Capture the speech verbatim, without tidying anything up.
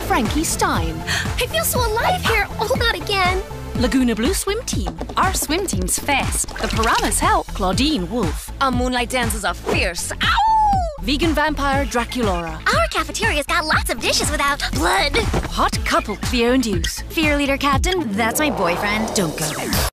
Frankie Stein. I feel so alive here. Oh, not again. Laguna Blue Swim Team. Our swim team's fast. The Piranhas help. Claudine Wolf. A moonlight dances are fierce. Ow! Vegan vampire Draculora. Our cafeteria's got lots of dishes without blood. Hot couple Cleo and Deuce. Fear leader captain, that's my boyfriend. Don't go there.